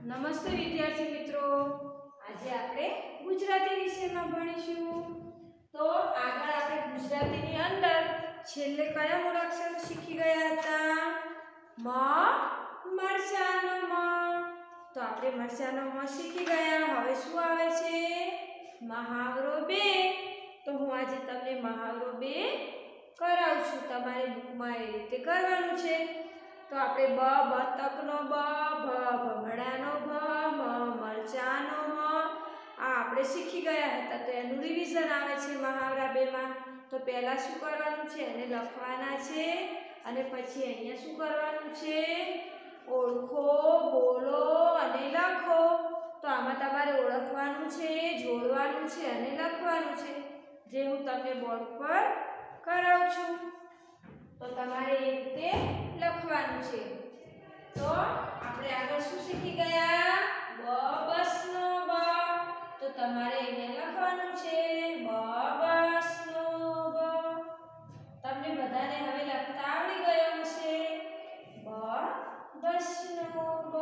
નમસ્તે વિદ્યાર્થી મિત્રો, આજે આપણે ગુજરાતી વિષયમાં ભણીશું। તો આગળ આપણે ગુજરાતીની અંદર છેલ્લે કયા મૂળાક્ષર શીખી ગયા હતા? મ, મરચાનો મ। તો આપણે મરચાનો મ શીખી ગયા। હવે શું આવે છે? મહાવરો 2। તો હું આજે તમને મહાવરો 2 કરાવું છું। તમારે બુકમાં એ રીતે કરવાનું છે। તો આપણે બ બતકનો બ, ભ ભમડાનો ભ, મ મરચાનો મ આ આપણે શીખી ગયા હતા। તો એનું રિવિઝન આવે છે મહાવરા 2 માં। તો પહેલા શું કરવાનું છે? એને લખવાના છે અને પછી અહીંયા શું કરવાનું છે? ઓળખો, બોલો અને લખો। તો આમાં તમારે ઓળખવાનું છે, જોડવાનું છે અને લખવાનું છે, જે હું તમને બોર્ડ પર કરાવું છું। તો તમારે એ રીતે લખવાનું છે। તો આપણે આગળ શું શીખી ગયા? બ બસનો બ। તો તમારે અહીંયા લખવાનું છે બ બસનો બ। તમને બધાને હવે લખતા આવડી ગયું હશે। બ બસનો બ,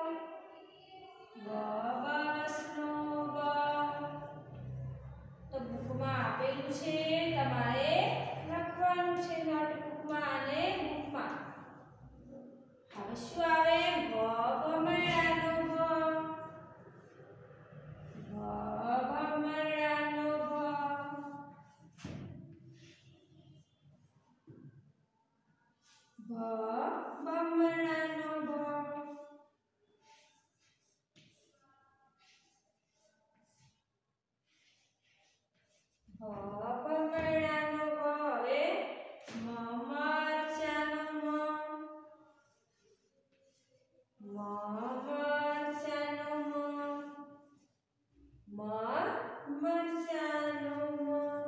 બ બસનો બ। તો બુકમાં આપેલું છે, તમારે લખવાનું છે નોટબુકમાં અને બુકમાં। હવે શું આવે? ભ ભમરડાનો ભ, ભ ભમરડાનો ભ, ભ ભમરડાનો ભ, ભ ભમરડાનો ભ। હવે મ મરચાનો મ, મ મરચાનો મ, મ મરચાનો મ,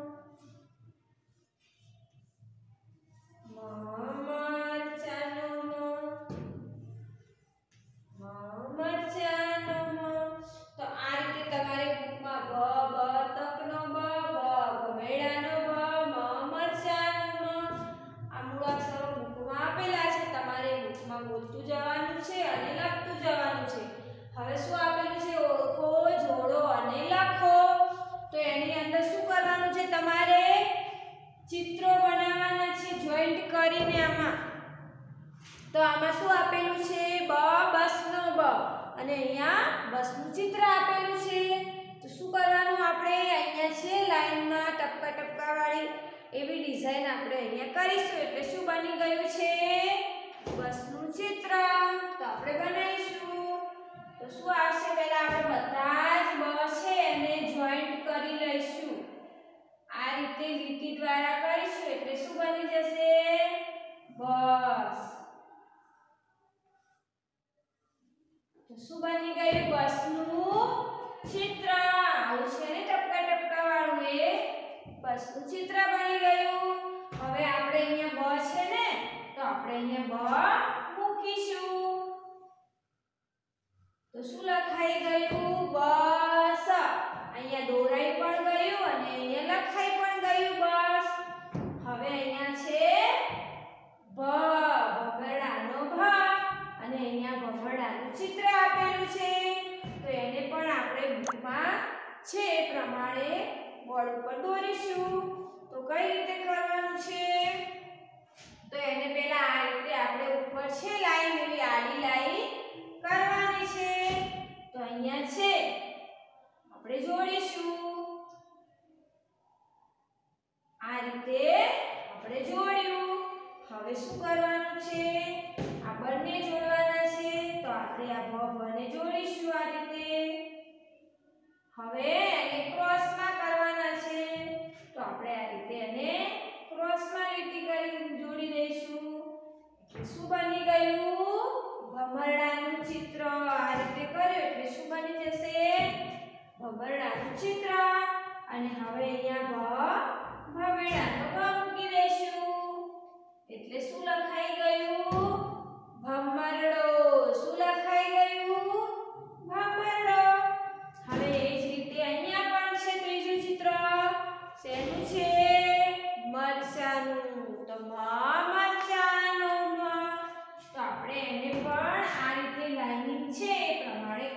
મ મરચાનો મ, મ મરચાનો મ। તો આ રીતે તમારે બુકમાં બ બતકનો બ, ભ ભમેડાનો ભ, મ મરચાનો મ આ મૂળાક્ષરો બુકમાં આપેલા છે। તમારે બુકમાં બોલતું જવાનું છે અને લખતું જવાનું છે। હવે શું આપેલું છે? ઓળખો, જોડો અને લખો। તો એની અંદર શું કરવાનું છે? તમારે ચિત્રો બનાવવાના છે જોઈન્ટ કરીને આમાં। તો આમાં શું આપેલું છે? બ બસનો બ અને અહીંયા બસનું ચિત્ર આપેલું છે। તો શું કરવાનું? આપણે અહીંયા છે લાઈનમાં ટપકા ટપકા વાળી એવી ડિઝાઇન આપણે અહીંયા કરીશું। એટલે શું બની ગયું છે? બસનું ચિત્ર। તો આપણે બનાવીશું। તો શું આવશે? પહેલા આપણે બધા જ બ છે એને જોઈન્ટ કરી લઈશું। આ રીતે લીટી દ્વારા કરીશું એટલે શું બની જશે? બસ। તો શું બની ગયું? બસનું ચિત્ર। આવું છે ને ટપકા ટપકા વાળું, એ બસનું ચિત્ર બની ગયું। હવે આપણે અહીંયા બ છે ને, તો આપણે અહીંયા બ મૂકીશું। તો શું લખાઈ ગયું? બસ। અહીંયા દોરાઈ પણ ગયું અને અહીંયા લખાઈ પણ ગયું બસ। હવે અહીંયા છે ભ ભમરડાનો ભ અને અહીંયા ભમરડાનું ચિત્ર આપેલું છે। તો એને પણ આપણે બુકમાં છે એ પ્રમાણે બોર્ડ ઉપર દોરીશું। તો કઈ રીતે કરવાનું છે? તો એને પહેલા આ રીતે આપણે ઉપર છે લાઈન એવી આડી લાઈન કરવાની છે। તો અહીંયા છે આપણે જોડીશું। આ રીતે આપણે જોડ્યું। હવે શું કરવાનું છે? આ બંને જોડવાના છે। તો આપણે આ ભ ભને જોડીશું આ રીતે। હવે એને ક્રોસમાં કરવાના છે। તો આપણે આ રીતે એને ક્રોસમાં લીટી કરી જોડી દઈશું। એટલે શું બની ગયું? ભમરડાનું ચિત્ર। આ રીતે કર્યું એટલે શું બની જશે? ભમરડાનું ચિત્ર। અને હવે અહીંયા ભમેડાનો ભ મૂકી દઈશું। એટલે શું લખાઈ ગયું? ભમરડો। શું લખાઈ ગયું? ભમરડો। હવે એ જ રીતે અહીંયા પણ છે ત્રીજું ચિત્ર। શેનું છે? મરચાનું। તો મ મરચાનો મ। તો આપણે એને પણ આ રીતે લાઈનિંગ છે એ પ્રમાણે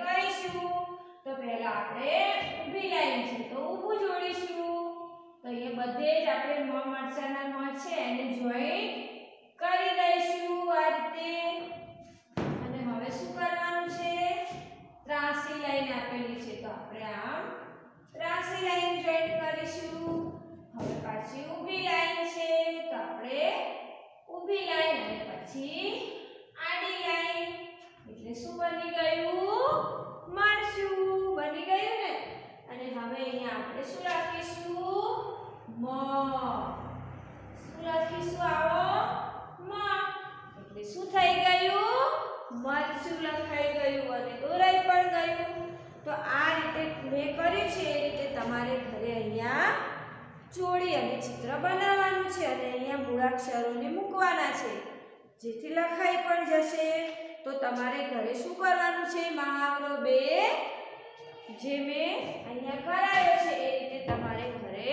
પહેલા આપણે ઊભી લાઈન છે તો ઊભું જોડીશું. તો અહીંયા બધે જ આપણે મ મરચાના મ છે એને જોઈન્ટ કરી દઈશું આ રીતે. અને હવે શું કરવાનું છે? ત્રાસી લાઈન આપેલી છે તો આપણે આમ ત્રાસી લાઈન જોઈન્ટ કરીશું. હવે પાછી ઊભી લાઈન છે તો આપણે ઊભી લાઈન અને પછી આડી લાઈન. એટલે શું બની ગયું? મરચું બની ગયું ને. અને હવે અહીંયા આપણે શું લખીશું? મ. શું લખીશું? આવો મ. એટલે શું થઈ ગયું? મરચું લખાઈ ગયું અને દોરાઈ પણ ગયું. તો આ રીતે મેં કર્યું છે એ રીતે તમારે ઘરે અહીંયા જોડી અને ચિત્ર બનાવવાનું છે અને અહીંયા મૂળાક્ષરોને મૂકવાના છે જેથી લખાઈ પણ જશે. તો તમારે ઘરે શું કરવાનું છે? મહાવરો 2 જે મેં અહીંયા કરાયો છે એ રીતે તમારે ઘરે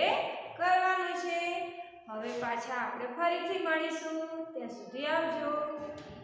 કરવાનું છે. હવે પાછા આપણે ફરીથી મળીશું. ત્યાં સુધી આવજો.